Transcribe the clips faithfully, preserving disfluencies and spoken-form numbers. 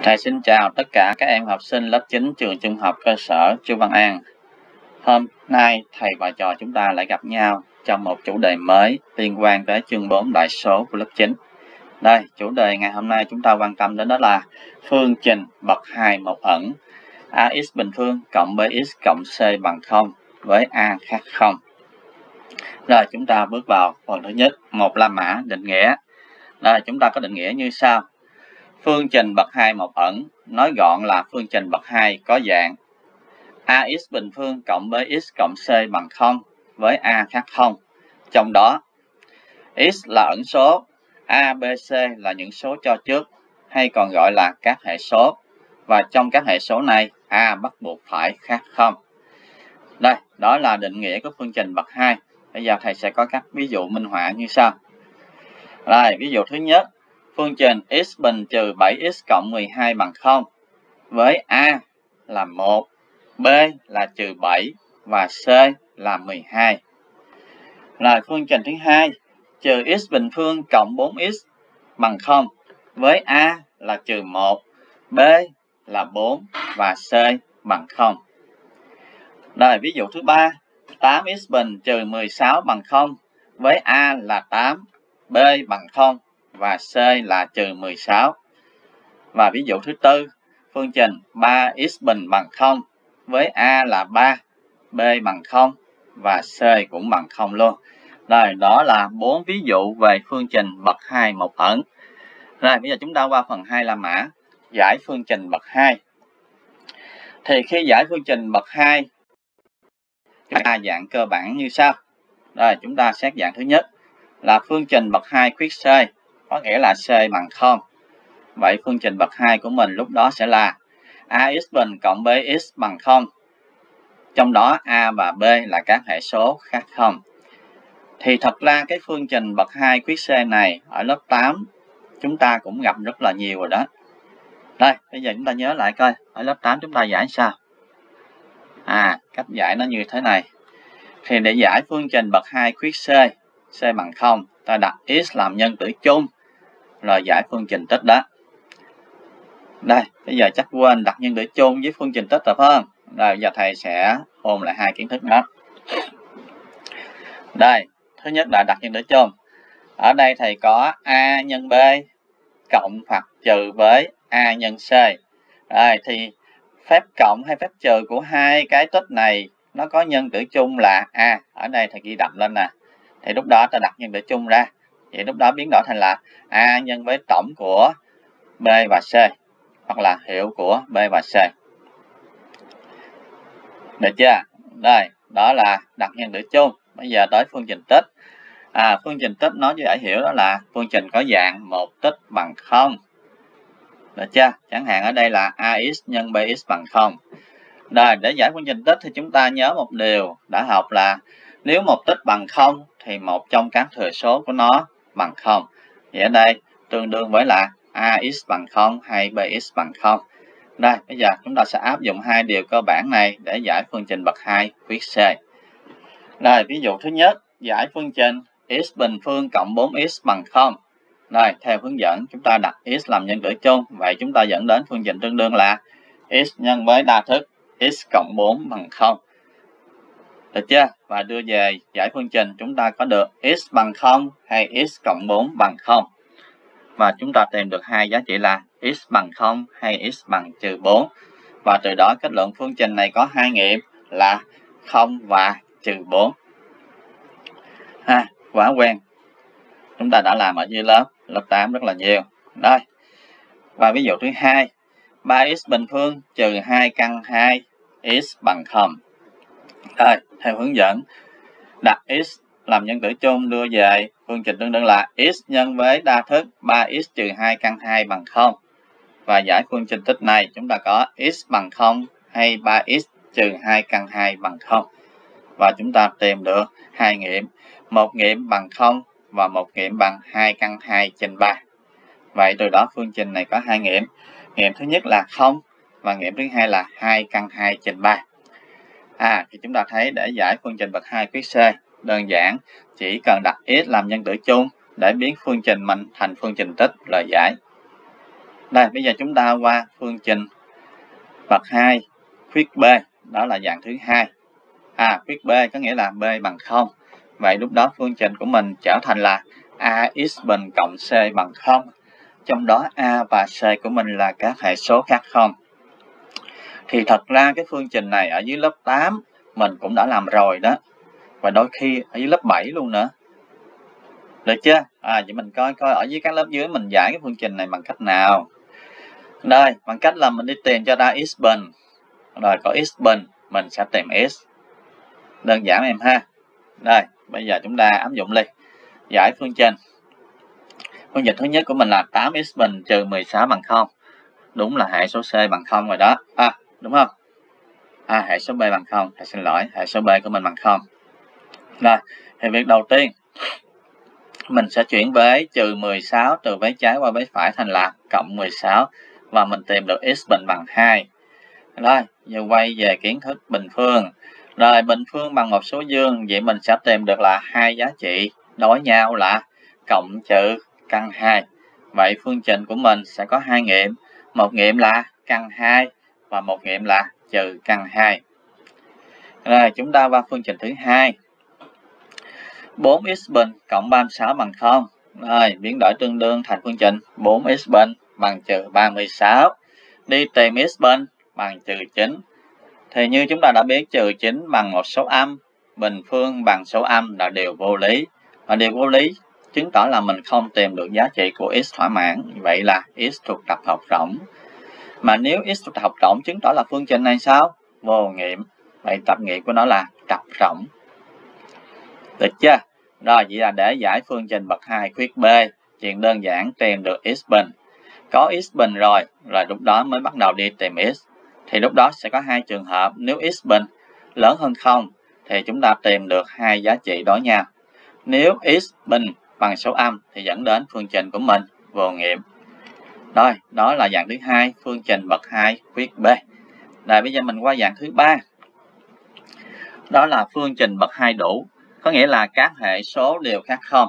Thầy xin chào tất cả các em học sinh lớp chín trường trung học cơ sở Chu Văn An. Hôm nay thầy và trò chúng ta lại gặp nhau trong một chủ đề mới liên quan tới chương bốn đại số của lớp chín. Đây, chủ đề ngày hôm nay chúng ta quan tâm đến đó là phương trình bậc hai một ẩn ax bình phương cộng bx cộng c bằng không với a khác không. Rồi chúng ta bước vào phần thứ nhất, một la mã định nghĩa. Đây, chúng ta có định nghĩa như sau. Phương trình bậc hai một ẩn, nói gọn là phương trình bậc hai có dạng ax bình phương cộng với x cộng c bằng không với a khác không. Trong đó, x là ẩn số, a, b, c là những số cho trước, hay còn gọi là các hệ số. Và trong các hệ số này, a bắt buộc phải khác không. Đây, đó là định nghĩa của phương trình bậc hai. Bây giờ thầy sẽ có các ví dụ minh họa như sau. Rồi, ví dụ thứ nhất. Phương trình x bình trừ bảy x cộng mười hai bằng không với a là một, b là trừ bảy và c là mười hai. Rồi phương trình thứ hai, trừ x bình phương cộng bốn x bằng không với a là trừ một, b là bốn và c bằng không. Rồi ví dụ thứ ba, tám x bình trừ mười sáu bằng không với a là tám, b bằng không và c là trừ mười sáu. Và ví dụ thứ tư, phương trình ba x bình bằng không với a là ba, b bằng không và c cũng bằng không luôn. Rồi đó là bốn ví dụ về phương trình bậc hai một ẩn. Rồi bây giờ chúng ta qua phần hai la mã, giải phương trình bậc hai. Thì khi giải phương trình bậc hai, đa dạng cơ bản như sau. Rồi chúng ta xét dạng thứ nhất là phương trình bậc hai khuyết c, có nghĩa là c bằng không. Vậy phương trình bậc hai của mình lúc đó sẽ là ax bình cộng bx bằng không. Trong đó a và b là các hệ số khác không. Thì thật ra cái phương trình bậc hai khuyết c này ở lớp tám chúng ta cũng gặp rất là nhiều rồi đó. Đây, bây giờ chúng ta nhớ lại coi, ở lớp tám chúng ta giải sao? À, cách giải nó như thế này. Thì để giải phương trình bậc hai khuyết c, c bằng không, ta đặt x làm nhân tử chung, rồi giải phương trình tích đó. Đây, bây giờ chắc quên đặt nhân tử chung với phương trình tích rồi phải không? Rồi giờ thầy sẽ ôn lại hai kiến thức đó. Đây, thứ nhất là đặt nhân tử chung. Ở đây thầy có a nhân b cộng hoặc trừ với a nhân c. Rồi thì phép cộng hay phép trừ của hai cái tích này nó có nhân tử chung là a. Ở đây thầy ghi đậm lên nè. Thì lúc đó ta đặt nhân tử chung ra. Vậy lúc đó biến đổi thành là a nhân với tổng của b và c, hoặc là hiệu của b và c. Được chưa? Đây, đó là đặt nhân tử chung. Bây giờ tới phương trình tích. À, phương trình tích nói cho dễ hiểu đó là phương trình có dạng một tích bằng không. Được chưa? Chẳng hạn ở đây là ax nhân bx bằng không. Rồi, để giải phương trình tích thì chúng ta nhớ một điều đã học là nếu một tích bằng không thì một trong các thừa số của nó bằng không. Vậy ở đây tương đương với là ax bằng không hay bx bằng không. Đây, bây giờ chúng ta sẽ áp dụng hai điều cơ bản này để giải phương trình bậc hai khuyết c. Rồi, ví dụ thứ nhất, giải phương trình x bình phương cộng bốn x bằng không. Rồi, theo hướng dẫn chúng ta đặt x làm nhân tử chung, vậy chúng ta dẫn đến phương trình tương đương là x nhân với đa thức x cộng bốn bằng không. Được chưa? Và đưa về giải phương trình chúng ta có được x bằng không hay x cộng bốn bằng không. Và chúng ta tìm được hai giá trị là x bằng không hay x bằng trừ bốn. Và từ đó kết luận phương trình này có hai nghiệm là không và trừ bốn. Ha, quá quen. Chúng ta đã làm ở dưới lớp, lớp tám rất là nhiều. Đây. Và ví dụ thứ hai, ba x bình phương trừ hai căn hai x bằng không. Rồi, theo hướng dẫn, đặt x làm nhân tử chung đưa về phương trình tương đương là x nhân với đa thức ba x trừ hai căn hai bằng không. Và giải phương trình tích này chúng ta có x bằng không hay ba x trừ hai căn hai bằng không. Và chúng ta tìm được hai nghiệm, một nghiệm bằng không và một nghiệm bằng hai căn hai trên ba. Vậy từ đó phương trình này có hai nghiệm. Nghiệm thứ nhất là không và nghiệm thứ hai là hai căn hai trên ba. À, thì chúng ta thấy để giải phương trình bậc hai khuyết c đơn giản, chỉ cần đặt x làm nhân tử chung để biến phương trình mình thành phương trình tích là giải. Đây, bây giờ chúng ta qua phương trình bậc hai khuyết B, đó là dạng thứ hai. À, khuyết B có nghĩa là B bằng không. Vậy lúc đó phương trình của mình trở thành là ax bình cộng c bằng không. Trong đó a và c của mình là các hệ số khác không. Thì thật ra cái phương trình này ở dưới lớp tám mình cũng đã làm rồi đó. Và đôi khi ở dưới lớp bảy luôn nữa. Được chưa? À, vậy mình coi coi ở dưới các lớp dưới mình giải cái phương trình này bằng cách nào. Đây, bằng cách là mình đi tìm cho ra x bình. Rồi có x bình, mình sẽ tìm x. Đơn giản em ha. Đây, bây giờ chúng ta áp dụng đi. Giải phương trình. Phương trình thứ nhất của mình là tám x bình trừ mười sáu bằng không. Đúng là hệ số C bằng không rồi đó. À, đúng không? À, hệ số B bằng không. Thầy xin lỗi, hệ số B của mình bằng không. Rồi, thì việc đầu tiên mình sẽ chuyển vế trừ mười sáu từ vế trái qua vế phải thành là cộng mười sáu và mình tìm được x bình bằng hai. Rồi, giờ quay về kiến thức bình phương. Rồi, bình phương bằng một số dương, vậy mình sẽ tìm được là hai giá trị đối nhau là cộng trừ căn hai. Vậy phương trình của mình sẽ có hai nghiệm, một nghiệm là căn hai và một nghiệm là trừ căn hai. Rồi, chúng ta qua phương trình thứ hai. bốn x bình cộng ba mươi sáu bằng không. Rồi, biến đổi tương đương thành phương trình bốn x bình bằng trừ ba mươi sáu. Đi tìm x bình bằng trừ chín. Thì như chúng ta đã biết, trừ chín bằng một số âm, bình phương bằng số âm là điều vô lý. Và điều vô lý chứng tỏ là mình không tìm được giá trị của x thỏa mãn. Vậy là x thuộc tập hợp rỗng. Mà nếu x thuộc tập hợp rỗng chứng tỏ là phương trình này sao? Vô nghiệm. Vậy tập nghiệm của nó là tập rỗng. Được chưa? Rồi, vậy là để giải phương trình bậc hai khuyết B, chuyện đơn giản tìm được x bình. Có x bình rồi, rồi lúc đó mới bắt đầu đi tìm x. Thì lúc đó sẽ có hai trường hợp, nếu x bình lớn hơn không thì chúng ta tìm được hai giá trị đối nhau. Nếu x bình bằng số âm thì dẫn đến phương trình của mình vô nghiệm. Rồi, đó là dạng thứ hai, phương trình bậc hai khuyết B. Rồi bây giờ mình qua dạng thứ ba. Đó là phương trình bậc hai đủ, có nghĩa là các hệ số đều khác không.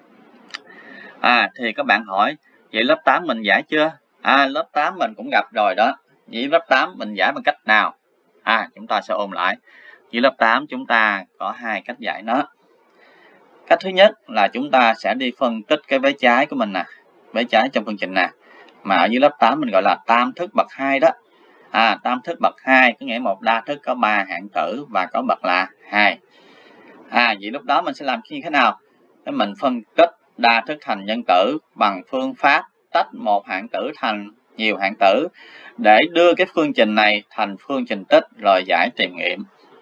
À, thì các bạn hỏi, vậy lớp tám mình giải chưa? À, lớp tám mình cũng gặp rồi đó. Vậy lớp tám mình giải bằng cách nào? À, chúng ta sẽ ôn lại. Với lớp tám chúng ta có hai cách giải nó. Cách thứ nhất là chúng ta sẽ đi phân tích cái vế trái của mình nè, vế trái trong phương trình nè. Mà ở dưới lớp tám mình gọi là tam thức bậc hai đó. À, tam thức bậc hai có nghĩa một đa thức có ba hạng tử và có bậc là hai. À, vậy lúc đó mình sẽ làm như thế nào? Để mình phân tích đa thức thành nhân tử bằng phương pháp tách một hạng tử thành nhiều hạng tử để đưa cái phương trình này thành phương trình tích rồi giải tìm nghiệm.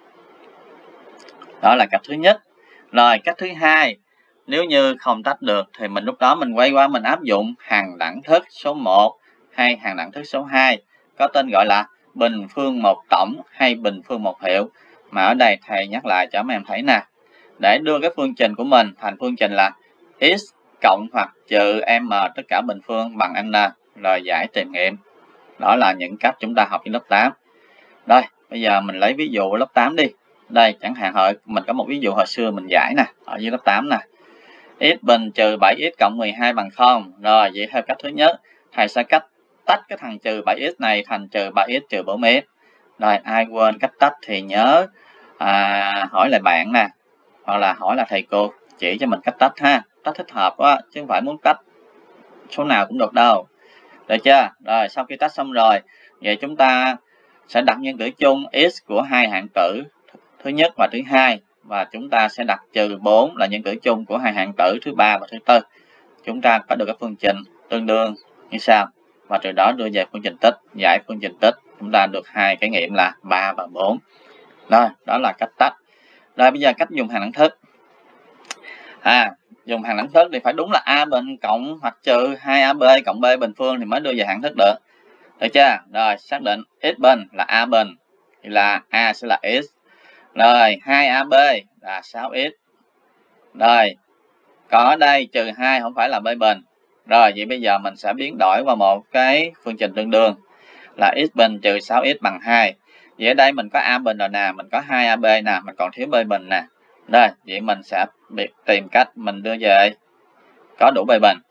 Đó là cách thứ nhất. Rồi cách thứ hai, nếu như không tách được thì mình lúc đó mình quay qua mình áp dụng hằng đẳng thức số một hay hằng đẳng thức số hai, có tên gọi là bình phương một tổng hay bình phương một hiệu. Mà ở đây thầy nhắc lại cho mấy em thấy nè, để đưa cái phương trình của mình thành phương trình là x cộng hoặc trừ m tất cả bình phương bằng n rồi giải tìm nghiệm. Đó là những cách chúng ta học trên lớp tám. Rồi, bây giờ mình lấy ví dụ lớp tám đi. Đây, chẳng hạn hồi mình có một ví dụ hồi xưa mình giải nè, ở dưới lớp tám nè. X bình trừ bảy x cộng mười hai bằng không. Rồi, vậy theo cách thứ nhất, thầy sẽ cách tách cái thằng trừ bảy x này thành trừ ba x trừ bốn x. Rồi, ai quên cách tách thì nhớ à, hỏi lại bạn nè, hoặc là hỏi là thầy cô chỉ cho mình cách tách ha. Tách thích hợp quá, chứ không phải muốn tách số nào cũng được đâu. Được chưa? Rồi, sau khi tách xong rồi, vậy chúng ta sẽ đặt nhân tử chung x của hai hạng tử thứ nhất và thứ hai, và chúng ta sẽ đặt trừ bốn là nhân tử chung của hai hạng tử thứ ba và thứ tư. Chúng ta có được cái phương trình tương đương như sau, và từ đó đưa về phương trình tích, giải phương trình tích, chúng ta được hai cái nghiệm là ba và bốn. Rồi, đó là cách tách. Rồi bây giờ cách dùng hằng đẳng thức. À, dùng hằng đẳng thức thì phải đúng là a bình cộng hoặc trừ hai a b cộng b bình phương thì mới đưa về hằng thức được. Được chưa? Rồi, xác định x bình là a bình thì là a sẽ là x. Rồi, hai a b là sáu x. Rồi, còn ở đây trừ hai không phải là b bình. Rồi, vậy bây giờ mình sẽ biến đổi qua một cái phương trình tương đương là x bình trừ sáu x bằng hai. Vậy ở đây mình có a bình rồi nè, mình có hai a b nè, mình còn thiếu b bình nè. Rồi, vậy mình sẽ tìm cách mình đưa về có đủ b bình.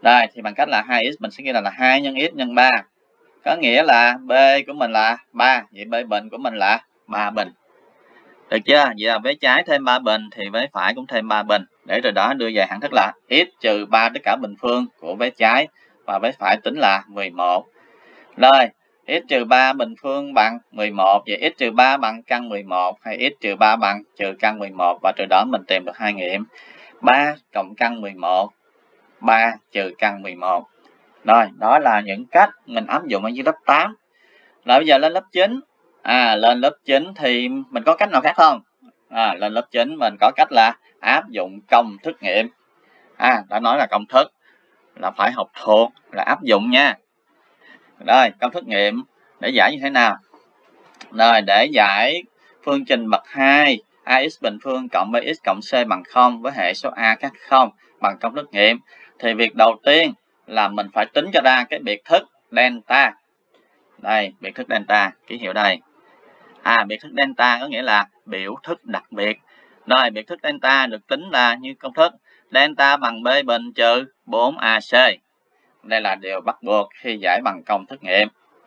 Rồi, thì bằng cách là hai x mình sẽ ghi là, là hai nhân x nhân ba. Có nghĩa là b của mình là ba, vậy b bình của mình là ba bình. Được chưa? Vậy là vế trái thêm ba bình thì vế phải cũng thêm ba bình. Để từ đó đưa về hẳn thức là x trừ ba tất cả bình phương của vế trái và vế phải tính là mười một. Rồi, x trừ ba bình phương bằng mười một, vậy x trừ ba bằng căn mười một hay x trừ ba bằng trừ căn mười một, và từ đó mình tìm được hai nghiệm ba cộng căn mười một, ba trừ căn mười một. Rồi, đó là những cách mình áp dụng ở dưới lớp tám. Rồi bây giờ lên lớp chín. À, lên lớp chín thì mình có cách nào khác không? À, lên lớp chín mình có cách là áp dụng công thức nghiệm. À, đã nói là công thức là phải học thuộc, là áp dụng nha. Rồi, công thức nghiệm để giải như thế nào? Rồi, để giải phương trình bậc hai ax bình phương cộng bx cộng c bằng không với hệ số a khác không bằng công thức nghiệm, thì việc đầu tiên là mình phải tính cho ra cái biệt thức delta. Đây, biệt thức delta, ký hiệu đây. À, biệt thức delta có nghĩa là biểu thức đặc biệt. Rồi, biệt thức delta được tính là như công thức delta bằng b bình trừ bốn a c. Đây là điều bắt buộc khi giải bằng công thức nghiệm.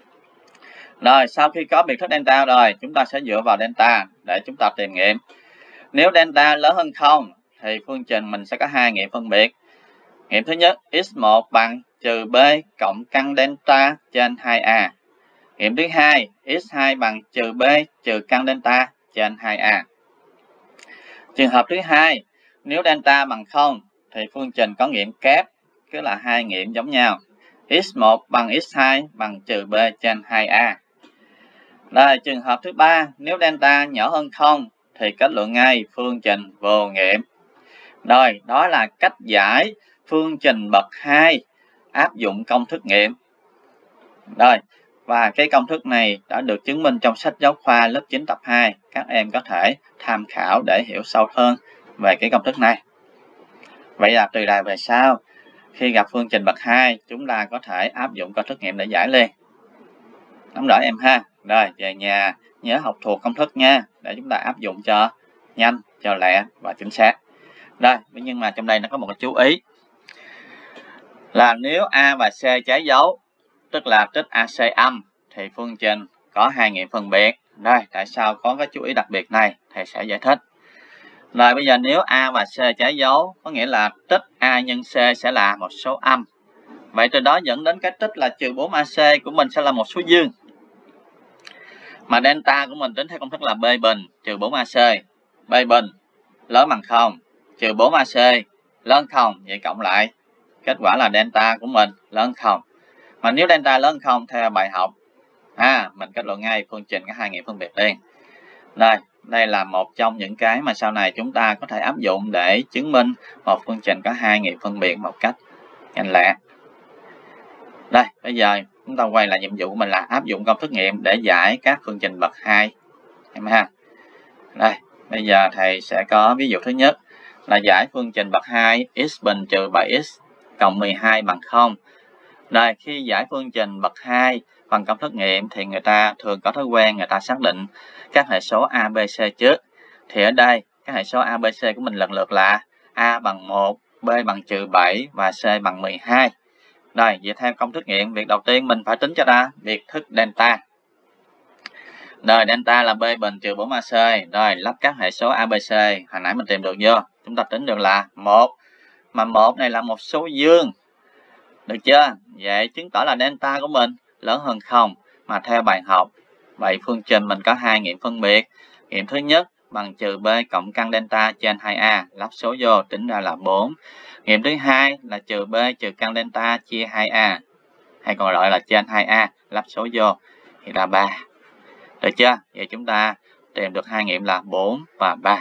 Rồi, sau khi có biệt thức delta rồi, chúng ta sẽ dựa vào delta để chúng ta tìm nghiệm. Nếu delta lớn hơn không thì phương trình mình sẽ có hai nghiệm phân biệt. Nghiệm thứ nhất, x một bằng trừ b cộng căn delta trên hai a. Nghiệm thứ hai, x hai bằng trừ b trừ căn delta trên hai a. Trường hợp thứ hai, nếu delta bằng không thì phương trình có nghiệm kép, tức là hai nghiệm giống nhau. x một bằng x hai bằng trừ b trên hai a. Rồi, trường hợp thứ ba, nếu delta nhỏ hơn không thì kết luận ngay phương trình vô nghiệm. Rồi, đó là cách giải phương trình bậc hai áp dụng công thức nghiệm. Rồi, và cái công thức này đã được chứng minh trong sách giáo khoa lớp chín tập hai. Các em có thể tham khảo để hiểu sâu hơn về cái công thức này. Vậy là từ đây về sau, khi gặp phương trình bậc hai, chúng ta có thể áp dụng công thức nghiệm để giải liền. Nắm rõ em ha. Rồi, về nhà nhớ học thuộc công thức nha, để chúng ta áp dụng cho nhanh, cho lẹ và chính xác. Rồi, nhưng mà trong đây nó có một cái chú ý là nếu A và C trái dấu, tức là tích a xê âm, thì phương trình có hai nghiệm phân biệt. Đây, tại sao có cái chú ý đặc biệt này, thầy sẽ giải thích. Rồi bây giờ nếu A và C trái dấu, có nghĩa là tích A nhân C sẽ là một số âm. Vậy từ đó dẫn đến cái tích là trừ bốn a xê của mình sẽ là một số dương. Mà delta của mình tính theo công thức là b bình trừ bốn a xê. B bình lớn bằng không, trừ bốn a xê lớn không, vậy cộng lại. Kết quả là delta của mình lớn không. Mà nếu delta lớn không theo bài học, à, mình kết luận ngay phương trình có hai nghiệm phân biệt liền. Đây, đây là một trong những cái mà sau này chúng ta có thể áp dụng để chứng minh một phương trình có hai nghiệm phân biệt một cách nhanh lẹ. Đây, bây giờ chúng ta quay lại nhiệm vụ của mình là áp dụng công thức nghiệm để giải các phương trình bậc hai. Em ha. Đây, bây giờ thầy sẽ có ví dụ thứ nhất là giải phương trình bậc hai x bình trừ bảy x cộng mười hai bằng không. Rồi, khi giải phương trình bậc hai bằng công thức nghiệm thì người ta thường có thói quen người ta xác định các hệ số a, b, c trước. Thì ở đây, các hệ số a, b, c của mình lần lượt là a bằng một, b bằng trừ bảy và c bằng mười hai. Rồi, vậy theo công thức nghiệm, việc đầu tiên mình phải tính cho ra biệt thức delta. Rồi, delta là b bình trừ bốn a xê. Rồi, lắp các hệ số a, b, c. Hồi nãy mình tìm được chưa? Chúng ta tính được là một. Mà một này là một số dương. Được chưa? Vậy chứng tỏ là delta của mình lớn hơn không. Mà theo bài học, vậy phương trình mình có hai nghiệm phân biệt. Nghiệm thứ nhất bằng trừ b cộng căn delta trên hai a, lắp số vô tính ra là bốn. Nghiệm thứ hai là trừ b trừ căn delta chia hai a, hay còn gọi là trên hai a, lắp số vô thì là ba. Được chưa? Vậy chúng ta tìm được hai nghiệm là bốn và ba.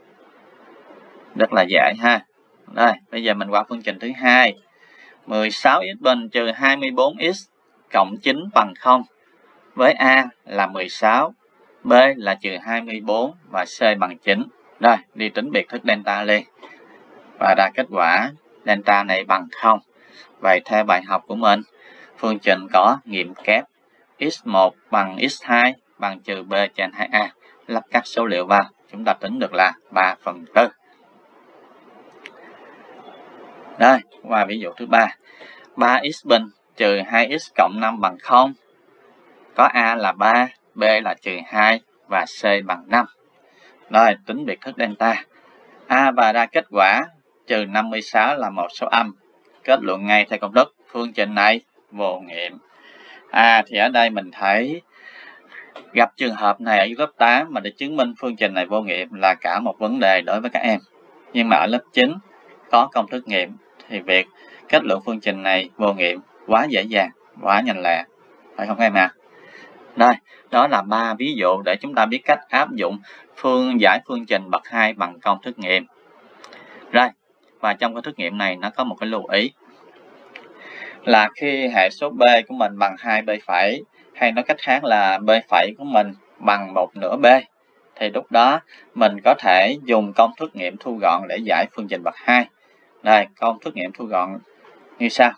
Rất là dễ ha. Đây, bây giờ mình qua phương trình thứ hai. mười sáu x bình trừ hai mươi bốn x cộng chín bằng không. Với A là mười sáu, B là trừ hai mươi bốn và C bằng chín. Rồi, đi tính biệt thức delta lên. Và ra kết quả delta này bằng không. Vậy theo bài học của mình, phương trình có nghiệm kép x một bằng x hai bằng trừ b trên hai a. Lắp các số liệu vào, chúng ta tính được là ba phần tư. Đây, qua ví dụ thứ ba. ba x bình trừ hai x cộng năm bằng không. Có A là ba, B là trừ hai và C bằng năm. Rồi, tính biệt thức delta. A và ra kết quả trừ năm mươi sáu là một số âm. Kết luận ngay theo công thức. Phương trình này vô nghiệm. À, thì ở đây mình thấy gặp trường hợp này ở lớp tám mà để chứng minh phương trình này vô nghiệm là cả một vấn đề đối với các em. Nhưng mà ở lớp chín có công thức nghiệm thì việc kết luận phương trình này vô nghiệm quá dễ dàng, quá nhanh lẹ. Phải không các em à? Đây, đó là ba ví dụ để chúng ta biết cách áp dụng phương giải phương trình bậc hai bằng công thức nghiệm. Rồi, và trong công thức nghiệm này nó có một cái lưu ý là khi hệ số b của mình bằng hai b phẩy, hay nói cách khác là b phẩy của mình bằng một nửa b, thì lúc đó mình có thể dùng công thức nghiệm thu gọn để giải phương trình bậc hai. Đây, công thức nghiệm thu gọn như sau.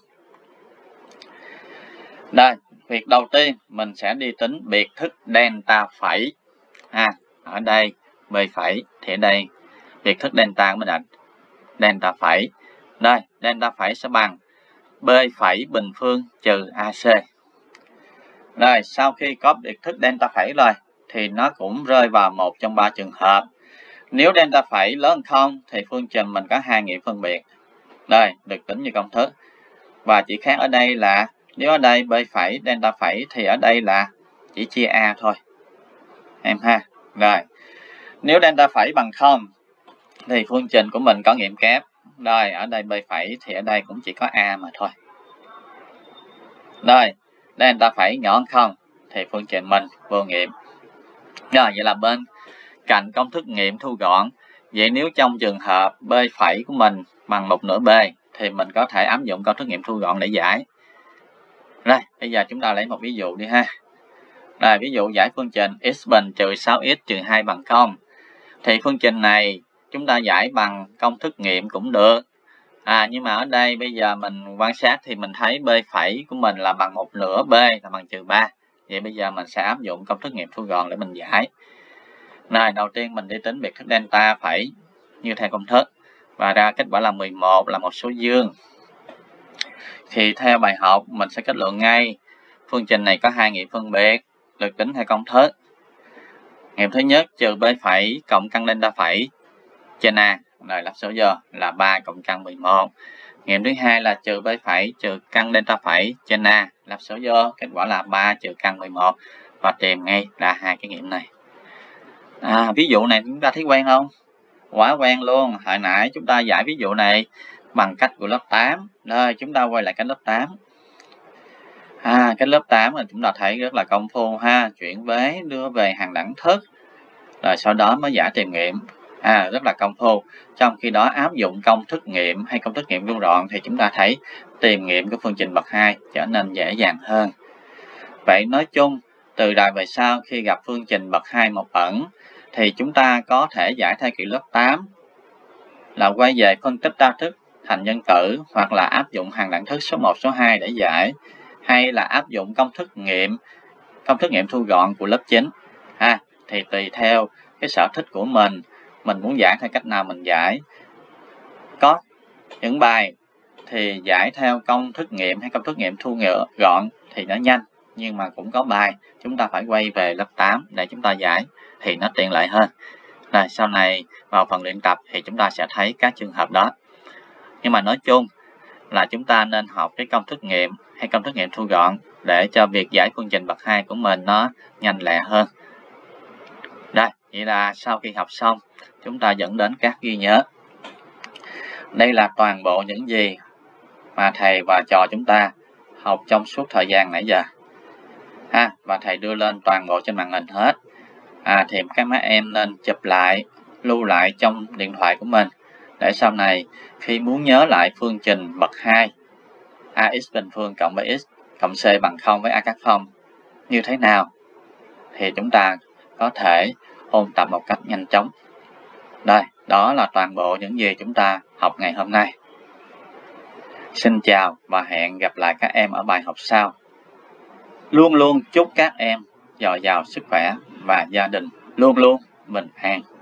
Đây, việc đầu tiên mình sẽ đi tính biệt thức delta phẩy. À, ở đây b phẩy thì ở đây biệt thức delta của mình là delta phẩy. Đây, delta phẩy sẽ bằng b phẩy bình phương trừ ac. Rồi, sau khi có biệt thức delta phẩy rồi thì nó cũng rơi vào một trong ba trường hợp. Nếu delta phẩy lớn hơn không thì phương trình mình có hai nghiệm phân biệt. Đây, được tính như công thức. Và chỉ khác ở đây là nếu ở đây b phẩy delta phẩy thì ở đây là chỉ chia a thôi. Em ha. Rồi. Nếu delta phẩy bằng không thì phương trình của mình có nghiệm kép. Rồi, ở đây b phẩy thì ở đây cũng chỉ có a mà thôi. Rồi, delta phẩy nhỏ hơn không thì phương trình mình vô nghiệm. Rồi, vậy là bên cạnh công thức nghiệm thu gọn. Vậy nếu trong trường hợp b phẩy của mình bằng một nửa b thì mình có thể áp dụng công thức nghiệm thu gọn để giải. Rồi, bây giờ chúng ta lấy một ví dụ đi ha. Rồi, ví dụ giải phương trình x bình trừ sáu x trừ hai bằng không. Thì phương trình này chúng ta giải bằng công thức nghiệm cũng được. À, nhưng mà ở đây bây giờ mình quan sát thì mình thấy b phẩy của mình là bằng một nửa b là bằng trừ ba. Vậy bây giờ mình sẽ áp dụng công thức nghiệm thu gọn để mình giải. Rồi, đầu tiên mình đi tính biệt thức delta phẩy như theo công thức. Và ra kết quả là mười một là một số dương. Thì theo bài học mình sẽ kết luận ngay phương trình này có hai nghiệm phân biệt được tính theo công thức. Nghiệm thứ nhất trừ b phẩy cộng căn delta phẩy trên a, rồi lắp số vô là ba cộng căn mười một. Nghiệm thứ hai là trừ b phẩy trừ căn delta phẩy trên a, lắp số vô kết quả là ba trừ căn mười một, và tìm ngay ra hai cái nghiệm này. À, ví dụ này chúng ta thấy quen không? Quá quen luôn. Hồi nãy chúng ta giải ví dụ này bằng cách của lớp tám. Rồi, chúng ta quay lại cái lớp tám. À, cái lớp tám là chúng ta thấy rất là công phu ha. Chuyển vế, đưa về hàng đẳng thức. Rồi sau đó mới giải tìm nghiệm. À, rất là công phu. Trong khi đó áp dụng công thức nghiệm hay công thức nghiệm thu gọn thì chúng ta thấy tìm nghiệm của phương trình bậc hai trở nên dễ dàng hơn. Vậy nói chung, từ đời về sau khi gặp phương trình bậc hai một ẩn thì chúng ta có thể giải theo kiểu lớp tám là quay về phân tích đa thức thành nhân tử, hoặc là áp dụng hàng đẳng thức số một, số hai để giải, hay là áp dụng công thức nghiệm công thức nghiệm thu gọn của lớp chín. Ha, thì tùy theo cái sở thích của mình, mình muốn giải theo cách nào mình giải. Có những bài thì giải theo công thức nghiệm hay công thức nghiệm thu gọn thì nó nhanh, nhưng mà cũng có bài chúng ta phải quay về lớp tám để chúng ta giải thì nó tiện lợi hơn. Rồi sau này vào phần luyện tập thì chúng ta sẽ thấy các trường hợp đó. Nhưng mà nói chung là chúng ta nên học cái công thức nghiệm hay công thức nghiệm thu gọn để cho việc giải phương trình bậc hai của mình nó nhanh lẹ hơn. Đây, vậy là sau khi học xong chúng ta dẫn đến các ghi nhớ. Đây là toàn bộ những gì mà thầy và trò chúng ta học trong suốt thời gian nãy giờ. Ha, và thầy đưa lên toàn bộ trên màn hình hết. À, thì các mấy em nên chụp lại, lưu lại trong điện thoại của mình để sau này khi muốn nhớ lại phương trình bậc hai ax bình phương cộng bx cộng c bằng không với a cắt không như thế nào thì chúng ta có thể ôn tập một cách nhanh chóng. Đây, đó là toàn bộ những gì chúng ta học ngày hôm nay. Xin chào và hẹn gặp lại các em ở bài học sau. Luôn luôn chúc các em dồi dào sức khỏe và gia đình luôn luôn bình an.